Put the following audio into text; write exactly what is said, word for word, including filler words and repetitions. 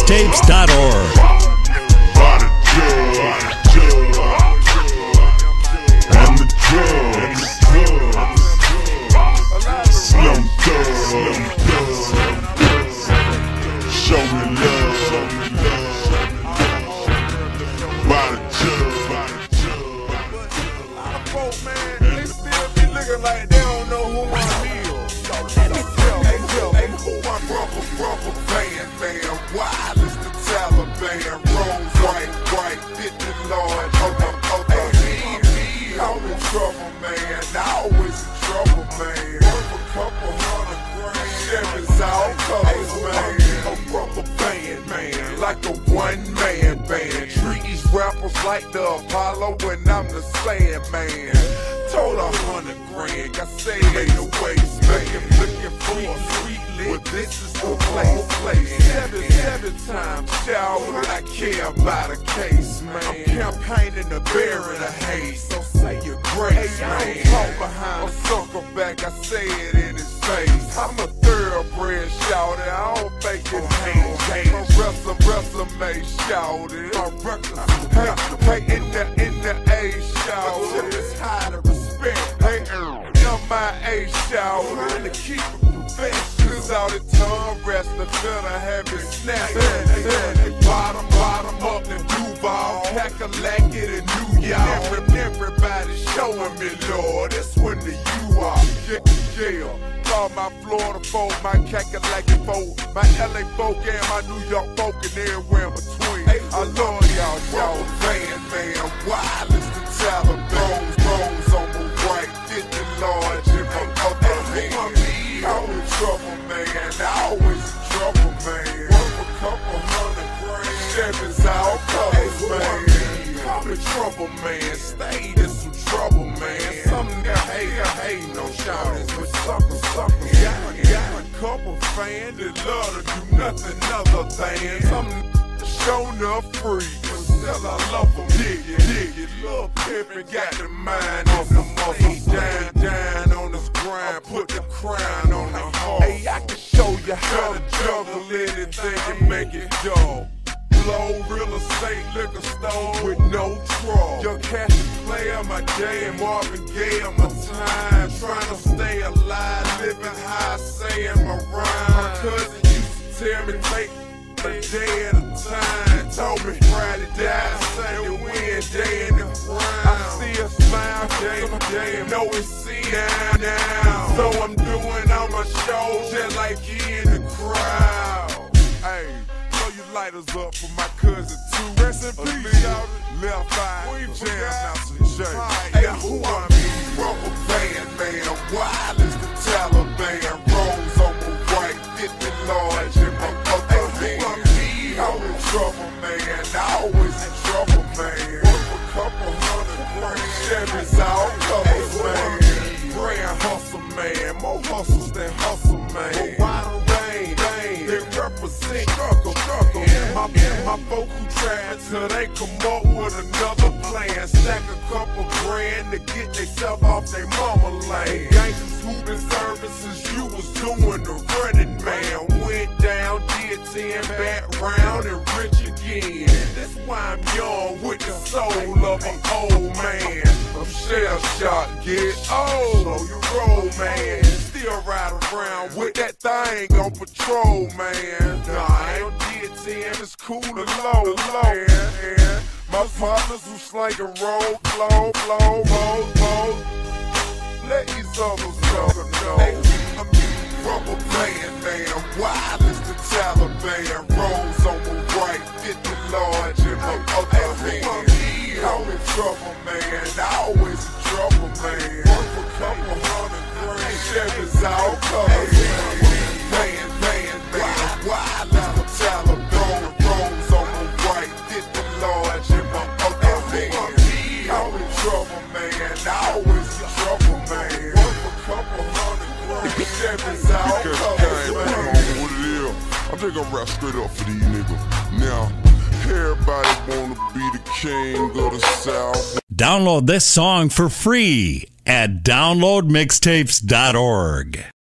mixtapes dot org. And the drugs, Slim Thug, show me love, by the jug. They still be looking like they don't know who I am. Hey, yo, hey, who my brother, brother, band, man? Wild is the Taliban, Rose white, white, fifty large, oh, oh, oh, oh, me, me, I'm in trouble, man. Always in trouble, man. Worth a couple hundred grand, Chevy's all colors, man. A brother band, man, like a one-man band. Treat these rappers like the Apollo when I'm the Sandman. Told a hundred grand, got saved in the waist, man. Looking for a sweet lick, but this is the place, place. Seven, seven times shower, I care about a case, man. I'm campaigning to bury the hate, so say your grace, man. I don't talk behind a sucker back, I say it in his face. I'm a thoroughbred shouter, I don't fake it, hate. My resume, resume shouted, my records, hey, hey, in the, in the A shouted. It's high to respect, hey, I'm my A shower, and to keep it professional. Cause all the tongue wrestling, gonna have it snapping. Bottom, bottom up the Duval, Cackalack it in New York. Everybody showing me, Lord, it's when the you are. Yeah, yeah. Call my Florida folk, my Cackalack folk, my L A folk, and my New York folk, and everywhere in between. I love y'all, y'all, man, man. Wild is the Taliban, bones on the right, fifty large, and my other hand. I'm in trouble, man. Always in trouble, man. Worth a couple hundred grand. Chevy's all colors, man. I'm in trouble, man. Stayed in some trouble, man. Some nigga hate, hate no shouters, but suckers, suckers. Got, got a couple fans that love to do nothing other than some showing up free, but still I love them. Dig it, dig it. Lil' Pimpin' got the mind on the muscles. Down, down on this grind, put the crown on the heart. Hey, I can show you how to juggle anything and make it dope. Blow real estate liquor store with no troll. Your cash player, my day and Marvin Gaye on my time. Trying to stay alive, living high, saying my rhyme. My cousin used to tell me take a day at a time. Told me Friday die, Sunday win, day in the grind. I see a smile, day by day, and know it's see now, now. So I'm doing all my shows just like he in the crowd. Hey, throw your lighters up for my cousin too. Rest in peace, left eye, jam out some J. Hey, who I mean? Rubberband Man, wild is the Taliban. Rose on the right, fifty large, and my other hand. I'm in trouble, man. Always in trouble, man. Worth a couple hundred grand. Chevy's all colors, man. Grand hustle, man. More hustles than hustle, man. But why the rain, rain? They represent struggle, struggle. My, my folk who tried till they come up with another plan. Stack a couple grand to get theyself off they mama lane. Gangsters who been serving since you was doing the running, man. Went down, did ten back round and rich again. That's why I'm young with the soul of an old man. I'm shell shocked, get old, so you roll, man. Still ride around with that thing on patrol, man. Nah, I ain't did ten, it's cool to low, low, man. My partners who slang a roll, flow, flow, roll, roll. Let these others know. I'm Rubberband Man, wild is the Taliban. Rose on the right, fifty large, and my other hand. I'm in trouble, man. Always in trouble, man. Worth a couple hundred grand. Chevy's all colors, man. Man, man, man. Wild is the Taliban. Rose on the right, fifty large, and my other hand. I'm in trouble, man. Always in trouble, man. Worth a couple hundred grand. Chevy's all colors, man. I think I'm rap straight up for these niggas. Now, everybody wanna be the king of the South. Download this song for free at download mixtapes dot org.